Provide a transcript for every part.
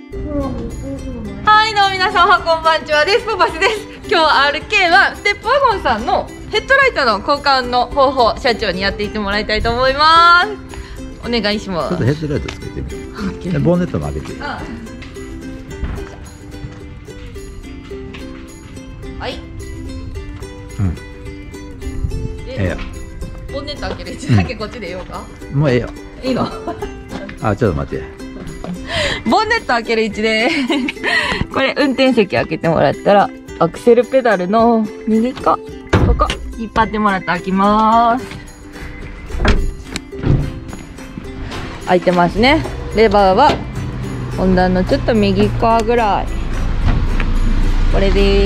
はい、どうも皆さん、おはこんばんちはです。ポパスです。今日は RK はステップワゴンさんのヘッドライトの交換の方法、社長にやっていってもらいたいと思います。お願いします。 ちょっとヘッドライトつけてみる。ボンネットも開けて。 はい。ボンネット開ける位置だけこっちで言おうか。 もうええよ。 いいの？ あ、ちょっと待って。 ボンネット開ける位置でこれ運転席開けてもらったら、アクセルペダルの右かここ引っ張ってもらって開きます。開いてますね。レバーは本段のちょっと右側ぐらい、これです。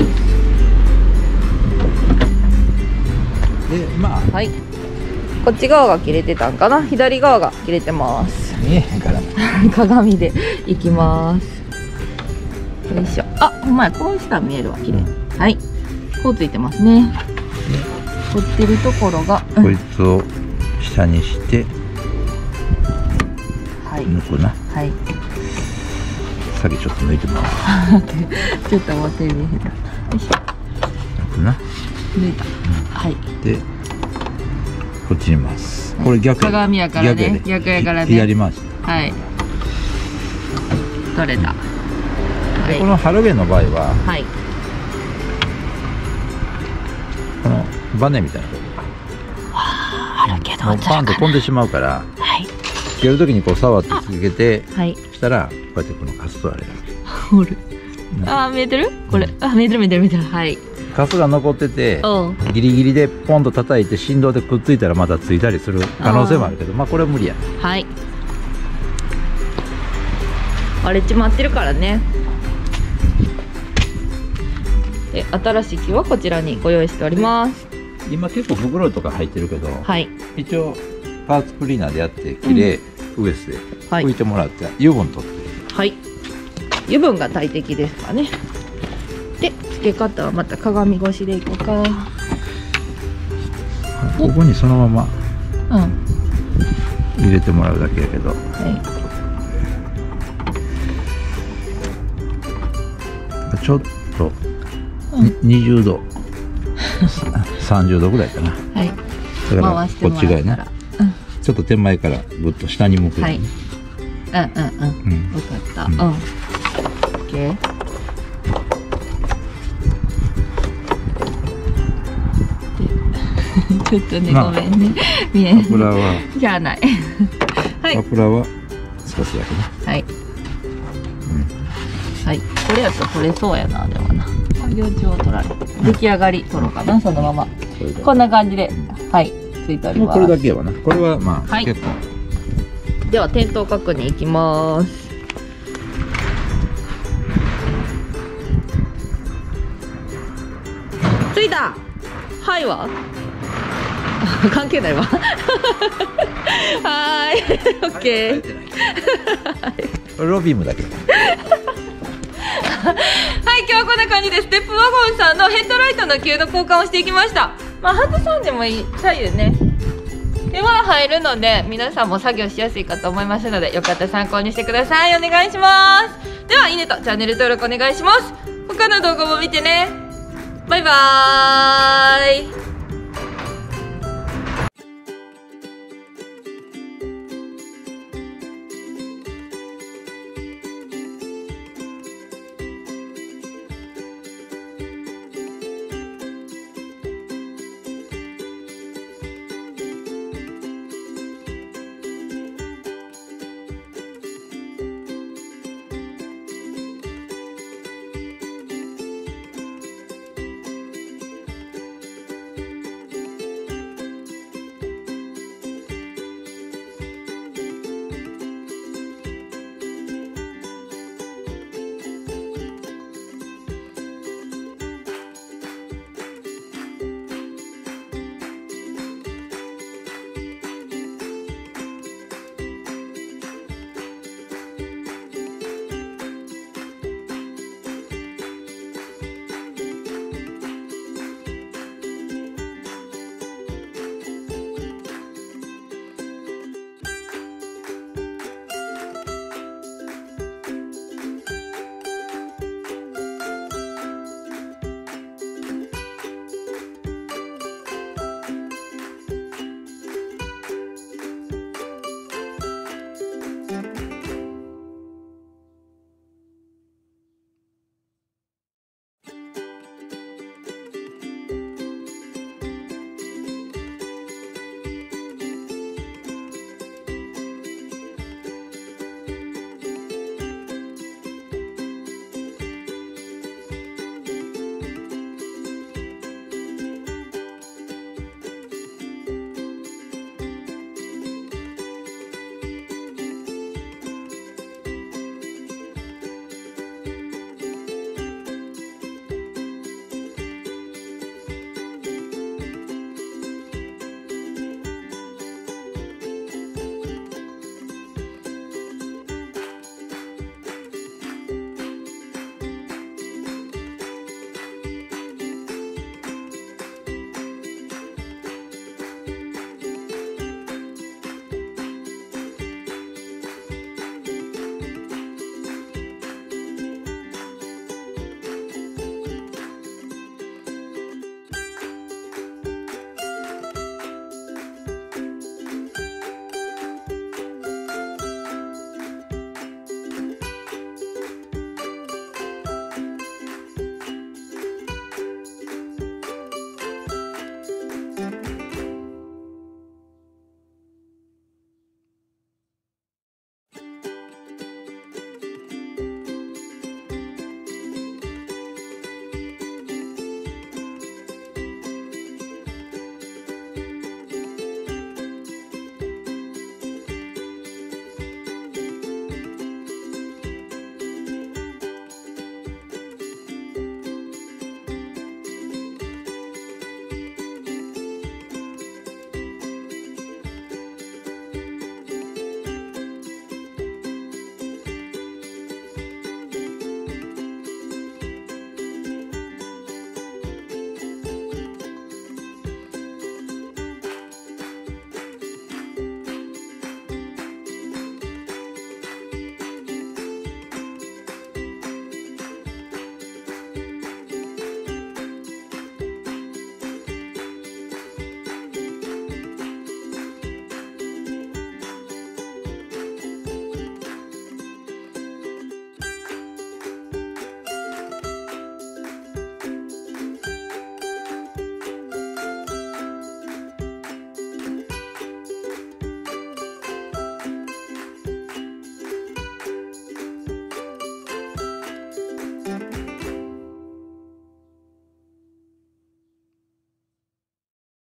で、まあはい、こっち側が切れてたんかな、左側が切れてます。 見えへんから鏡でいきます。よいしょ。あ、ほんまや、こうしたら見えるわ、綺麗。はい、こうついてますね。取ってるところが、 こいつを下にしてはい、 抜くな。 はい。 先ちょっと抜いてもらう。 ちょっと持ってみる。よいしょ。 抜くな。 抜いた。はい。 で、こっちに回す。これ逆。 鏡やからね。逆やからね。 左回し。 はい。取れた。 で、このハロゲンの場合は、 はい。 このバネみたいなところ。もうパンと飛んでしまうから。 はい。 つけるときにこう触って続けて、 はい。 したらこうやってこのカスとあれ。 おる。あ、見えてる？これ。あ、見えてる見えてる見えてる。はい。 カスが残ってて、ギリギリでポンと叩いて振動でくっついたらまたついたりする可能性もあるけど、まあこれは無理や。 はい。あれちまってるからね。で、新しい木はこちらにご用意しております。 今結構袋とか入ってるけど、 はい。 一応パーツクリーナーでやってきれい、ウエスで拭いてもらって油分取って。 はい。油分が大敵ですからね。で、付け方はまた鏡越しでいこうか。 ここにそのままうん。 入れてもらうだけやけど、 はい。 ちょっと、20度30度ぐらいかな。 はい。 だから回してもらったらこっち側ね、ちょっと手前からぐっと下に向くように。 はい。分かった。オッケー。ちょっとね、ごめんね。見えん。 油は。 じゃあない。はい。 油は少しだけね。 はい。はい。これやと取れそうやな、でもな。幼虫を取られて。出来上がり取ろうかな、そのまま。こんな感じで。はい。ついております。 これだけやわな。これはまあ、結構。 では、点灯確認いきます。ついた。はいわ。関係ないわ。はーい。オッケー。 ロビームだけ。はい、 今日はこんな感じでステップワゴンさんのヘッドライトの球の交換をしていきました。まあ、ハンドさんでもいい、左右ね。では入るので、皆さんも作業しやすいかと思いますので、よかったら参考にしてください。お願いします。では、いいねとチャンネル登録お願いします。他の動画も見てね。バイバーイ。